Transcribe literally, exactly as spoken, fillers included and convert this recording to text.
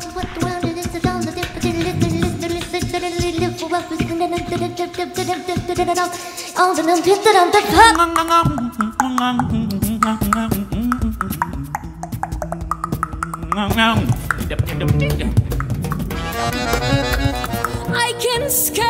All the little bits that I'm the I can sky